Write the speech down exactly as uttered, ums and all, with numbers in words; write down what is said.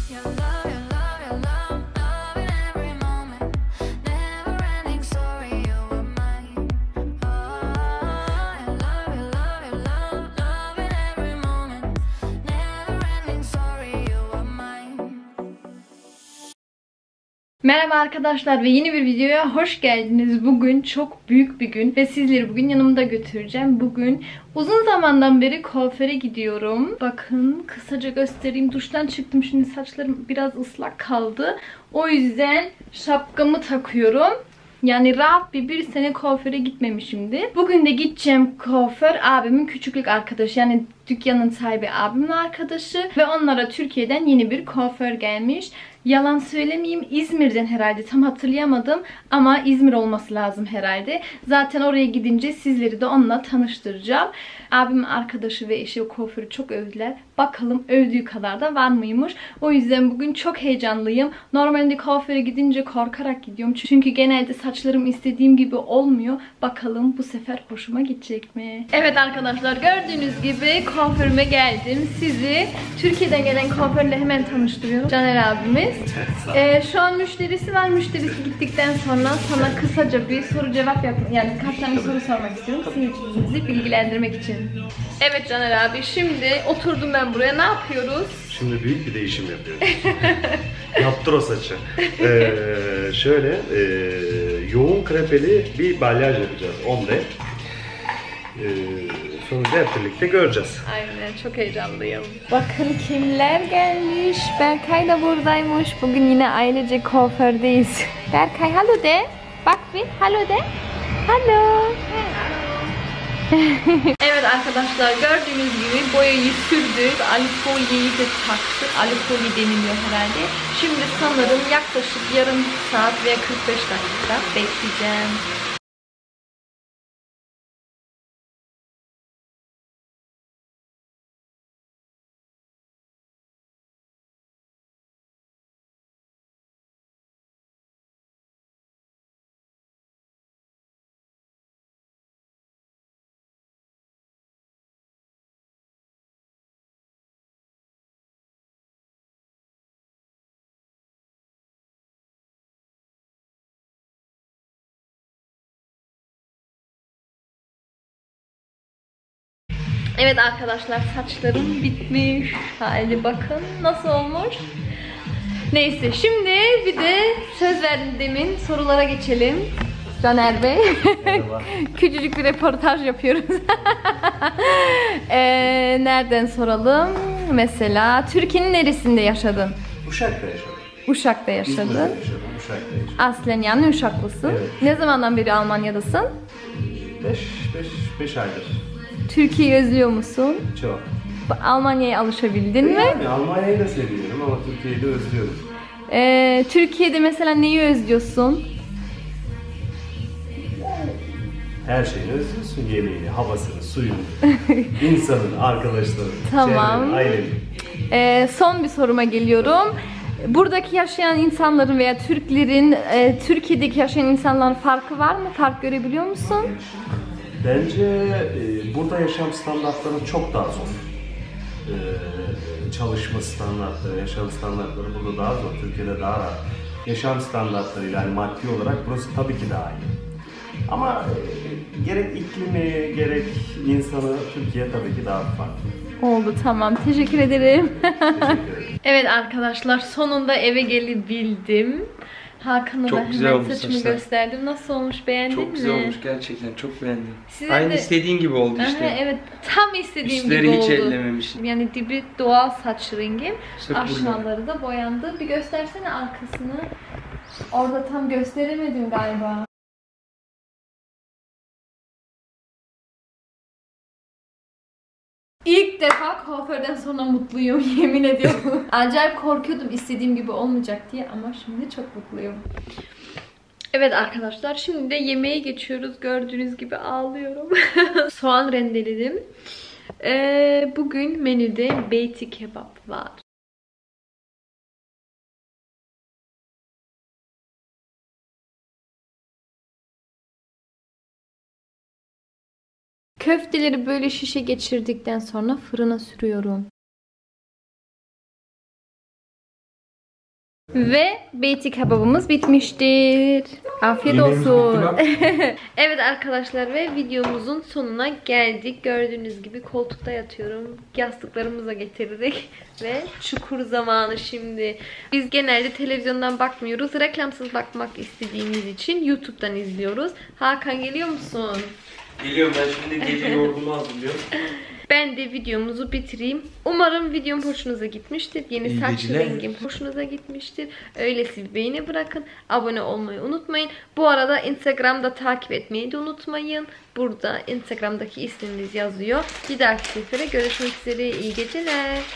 Merhaba arkadaşlar ve yeni bir videoya hoş geldiniz. Bugün çok büyük bir gün ve sizleri bugün yanımda götüreceğim. Bugün uzun zamandan beri kuaföre gidiyorum. Bakın kısaca göstereyim. Duştan çıktım, şimdi saçlarım biraz ıslak kaldı. O yüzden şapkamı takıyorum. Yani rahat bir bir sene kuaföre gitmemişimdir. Bugün de gideceğim kuaför abimin küçüklük arkadaşı, yani dükkanın sahibi abimin arkadaşı ve onlara Türkiye'den yeni bir kuaför gelmiş. Yalan söylemeyeyim, İzmir'den herhalde, tam hatırlayamadım ama İzmir olması lazım herhalde. Zaten oraya gidince sizleri de onunla tanıştıracağım. Abimin arkadaşı ve eşi o kuaförü çok övdüler. Bakalım övdüğü kadar da var mıymış. O yüzden bugün çok heyecanlıyım. Normalde kuaföre gidince korkarak gidiyorum. Çünkü genelde saçlarım istediğim gibi olmuyor. Bakalım bu sefer hoşuma gidecek mi? Evet arkadaşlar, gördüğünüz gibi kuaförüme geldim. Sizi Türkiye'den gelen kuaförle hemen tanıştırıyorum. Caner abimiz. Ee, şu an müşterisi var. Müşterisi gittikten sonra sana kısaca bir soru cevap yapmak, yani birkaç tane soru sormak istiyorum. Sizi bilgilendirmek için. Evet Caner abi, şimdi oturdum ben buraya. Ne yapıyoruz? Şimdi büyük bir değişim yapıyoruz. Yaptır o saçı. Ee, şöyle e, yoğun krepeli bir balyaj yapacağız. Ombre. Ee, sonucu hep birlikte göreceğiz. Aynen, çok heyecanlıyım. Bakın kimler gelmiş. Berkay da buradaymış. Bugün yine ailece kuafördeyiz. Berkay halo de. Bak bir halo de. Halo. Evet arkadaşlar, gördüğünüz gibi boyayı sürdük. Alifolyeyi de taktık. Alifolye deniliyor herhalde. Şimdi sanırım yaklaşık yarım saat veya kırk beş dakika bekleyeceğim. Evet arkadaşlar, saçlarım bitmiş. Hadi bakın nasıl olmuş. Neyse, şimdi bir de söz verdim demin, sorulara geçelim. Caner Bey. Küçücük bir röportaj yapıyoruz. ee, nereden soralım? Mesela Türkiye'nin neresinde yaşadın? Uşak'ta yaşadım. Uşak'ta yaşadın. İzmir'de yaşadım, Uşak'ta yaşadım. Aslen yani Uşaklısın. Evet. Ne zamandan beri Almanya'dasın? beş aydır. Türkiye'yi özlüyor musun? Çok. Almanya'ya alışabildin mi? Yani Almanya'yı da seviyorum ama Türkiye'yi de özlüyorum. Ee, Türkiye'de mesela neyi özlüyorsun? Her şeyini özlüyorsun. Yemeğini, havasını, suyunu, insanın, arkadaşlarını, Tamam. çevreni, aileni. Ee, son bir soruma geliyorum. Buradaki yaşayan insanların veya Türklerin e, Türkiye'deki yaşayan insanların farkı var mı? Fark görebiliyor musun? Bence e, burada yaşam standartları çok daha zor. E, çalışma standartları, yaşam standartları burada daha zor. Türkiye'de daha rahat. Yaşam standartları, yani maddi olarak burası tabii ki daha iyi. Ama e, gerek iklimi, gerek insanı Türkiye tabii ki daha farklı. Oldu, tamam. Teşekkür ederim. Teşekkür ederim. Evet arkadaşlar, sonunda eve gelebildim. Hakan'a da hemen saçımı gösterdim. Nasıl olmuş, beğendin mi? Çok güzel olmuş gerçekten, çok beğendim. Size Aynı de... istediğin gibi oldu işte. Aha, evet, tam istediğim Üstleri gibi hiç oldu. ellememişsin. Yani dibi doğal saç rengim. Sırf Aşağıları da boyandı. Bir göstersene arkasını. Orada tam gösteremedim galiba. İlk defa kuaförden sonra mutluyum, yemin ediyorum. Acayip korkuyordum istediğim gibi olmayacak diye ama şimdi çok mutluyum. Evet arkadaşlar, şimdi de yemeğe geçiyoruz. Gördüğünüz gibi ağlıyorum. Soğan rendeledim. Ee, bugün menüde beyti kebap var. Köfteleri böyle şişe geçirdikten sonra fırına sürüyorum. Ve beyti kebabımız bitmiştir. Afiyet Yemeğimiz olsun. bitti Evet arkadaşlar ve videomuzun sonuna geldik. Gördüğünüz gibi koltukta yatıyorum. Yastıklarımızı da getirdik. Ve çukur zamanı şimdi. Biz genelde televizyondan bakmıyoruz. Reklamsız bakmak istediğimiz için YouTube'dan izliyoruz. Hakan geliyor musun? Geliyorum, ben şimdi gece yoğurdumu hazırlıyorum. Ben de videomuzu bitireyim. Umarım videom hoşunuza gitmiştir. Yeni İyi saç geceler. rengim hoşunuza gitmiştir. Öyleyse bir beğeni bırakın. Abone olmayı unutmayın. Bu arada Instagram'da takip etmeyi de unutmayın. Burada Instagram'daki ismimiz yazıyor. Bir dahaki sefere görüşmek üzere. İyi geceler.